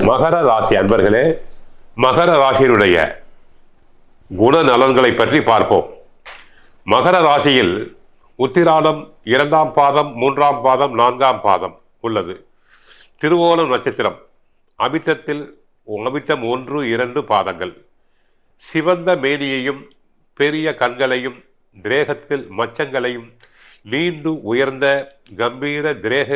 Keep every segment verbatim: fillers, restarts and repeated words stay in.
மகர ராசி அன்பர்களே, மகர ராசியினுடைய குணநலன்களை பற்றி பார்ப்போம். மகர ராசியில் உத்திராடம் இரண்டாம் பாதம், மூன்றாம் பாதம், நான்காம் பாதம் உள்ளது. திருவோணம் நட்சத்திரம், அபித்தத்தில் அபித்தம் ஒன்று இரண்டு பாதங்கள். சிவந்த மேனியையும் பெரிய கண்களையும் திரேகத்தில் மச்சங்களையும் நீண்டு உயர்ந்த கம்பீர திரேக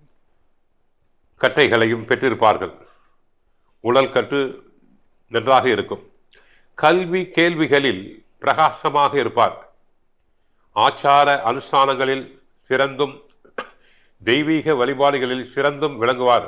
கட்டைகளையும் பெற்றிருப்பார்கள். உடல் கட்டு நன்றாக இருக்கும். கல்வி கேள்விகளில் பிரகாசமாக இருப்பார். ஆச்சார அனுஷ்டானங்களில் சிறந்தும் தெய்வீக வழிபாடுகளில் சிறந்தும் விளங்குவார்.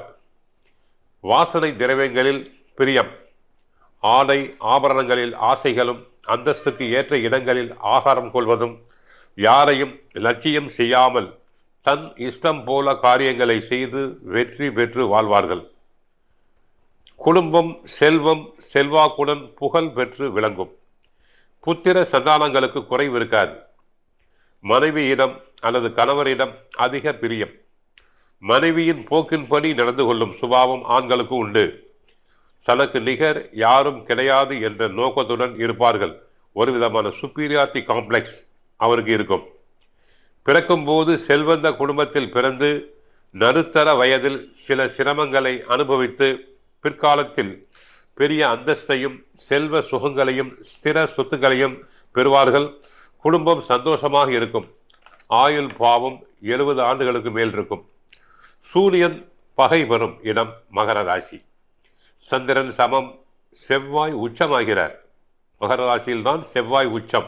வாசனை திரவியங்களில் பிரியம், ஆடை ஆபரணங்களில் ஆசைகளும் அந்தஸ்துக்கு ஏற்ற இடங்களில் ஆகாரம் கொள்வதும், யாரையும் லட்சியம் செய்யாமல் தன் இஷ்டம் போல காரியங்களை செய்து வெற்றி பெற்று வாழ்வார்கள். குடும்பம் செல்வம் செல்வாக்குடன் புகழ் பெற்று விளங்கும். புத்திர சந்தானங்களுக்கு குறைவு இருக்காது. மனைவியிடம் அல்லது கணவரிடம் அதிக பிரியம். மனைவியின் போக்கின்படி நடந்து கொள்ளும் சுபாவம் ஆண்களுக்கு உண்டு. தனக்கு நிகர் யாரும் கிடையாது என்ற நோக்கத்துடன் இருப்பார்கள். ஒரு விதமான சுப்பீரியாரிட்டி காம்ப்ளெக்ஸ் அவருக்கு இருக்கும். பிறக்கும் போது செல்வந்த குடும்பத்தில் பிறந்து நடுத்தர வயதில் சில சிரமங்களை அனுபவித்து பிற்காலத்தில் பெரிய அந்தஸ்தையும் செல்வ சுகங்களையும் ஸ்திர சொத்துக்களையும் பெறுவார்கள். குடும்பம் சந்தோஷமாக இருக்கும். ஆயுள் பாவம் எழுபது ஆண்டுகளுக்கு மேல் இருக்கும். சூரியன் பகை பெறும் இடம் மகர ராசி. சந்திரன் சமம், செவ்வாய் உச்சமாகிறார். மகர ராசியில்தான் செவ்வாய் உச்சம்.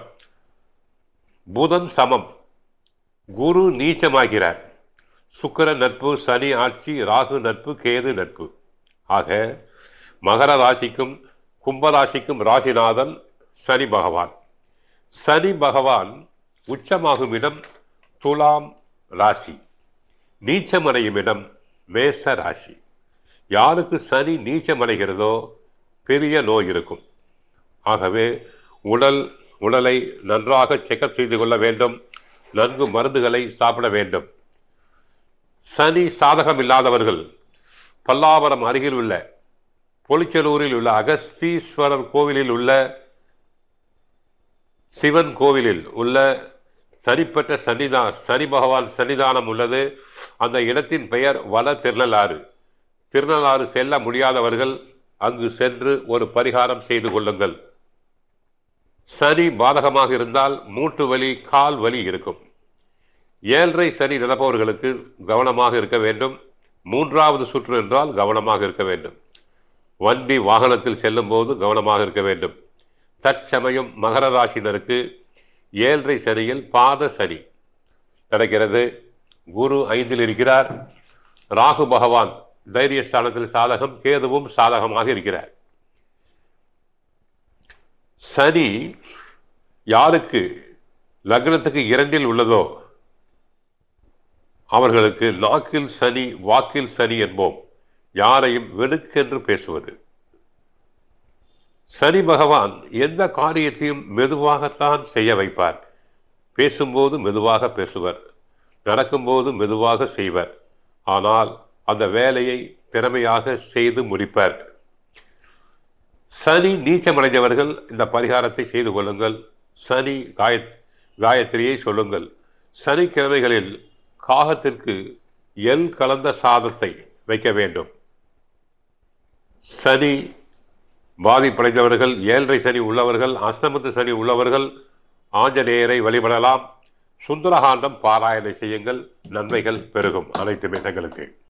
புதன் சமம், குரு நீச்சமாகிறார். சுக்கிரன் நட்பு, சனி ஆட்சி, ராகு நட்பு, கேது நட்பு. ஆக மகர ராசிக்கும் கும்பராசிக்கும் ராசிநாதன் சனி பகவான். சனி பகவான் உச்சமாகும் இடம் துலாம் ராசி, நீச்சமடையும் இடம் மேச ராசி. யாருக்கு சனி நீச்சமடைகிறதோ பெரிய நோய் இருக்கும். ஆகவே உடல் உடலை நன்றாக செக்கப் செய்து கொள்ள வேண்டும். நன்கு மருந்துகளை சாப்பிட வேண்டும். சனி சாதகம் இல்லாதவர்கள் பல்லாவரம் அருகில் உள்ள பொலிச்சலூரில் உள்ள அகஸ்தீஸ்வரர் கோவிலில் உள்ள சிவன் கோவிலில் உள்ள தனிப்பட்ட சன்னிதா சனி பகவான் சன்னிதானம் உள்ளது. அந்த இடத்தின் பெயர் வட திருநள்ளாறு. திருநள்ளாறு செல்ல முடியாதவர்கள் அங்கு சென்று ஒரு பரிகாரம் செய்து கொள்ளுங்கள். சனி பாதகமாக இருந்தால் மூட்டு வலி, கால் வலி இருக்கும். ஏழரை சனி நடப்பவர்களுக்கு கவனமாக இருக்க வேண்டும். மூன்றாவது சுற்று என்றால் கவனமாக இருக்க வேண்டும். வண்டி வாகனத்தில் செல்லும் போது கவனமாக இருக்க வேண்டும். தற்சமயம் மகர ராசினருக்கு ஏழரை சனியில் பாத சனி நடக்கிறது. குரு ஐந்தில் இருக்கிறார். ராகு பகவான் தைரியஸ்தானத்தில் சாதகம், கேதுவும் சாதகமாக இருக்கிறார். சனி யாருக்கு லக்னத்துக்கு இரண்டில் உள்ளதோ அவர்களுக்கு நாக்கில் சனி, வாக்கில் சனி என்போம். யாரையும் வெடுக்கென்று பேசுவது. சனி பகவான் எந்த காரியத்தையும் மெதுவாகத்தான் செய்ய வைப்பார். பேசும்போது மெதுவாக பேசுவர், நடக்கும்போது மெதுவாக செய்வர். ஆனால் அந்த வேலையை திறமையாக செய்து முடிப்பார். சனி நீச்சமடைந்தவர்கள் இந்த பரிகாரத்தை செய்து கொள்ளுங்கள். சனி காய காயத்ரியை சொல்லுங்கள். சனிக்கிழமைகளில் காகத்திற்கு எல் கலந்த சாதத்தை வைக்க வேண்டும். சனி பாதிப்படைந்தவர்கள், ஏழரை சனி உள்ளவர்கள், அஷ்டமத்து சனி உள்ளவர்கள் ஆஞ்சநேயரை வழிபடலாம். சுந்தரகாண்டம் பாராயணை செய்யுங்கள். நன்மைகள் பெருகும். அனைத்து எண்ணங்களுக்கு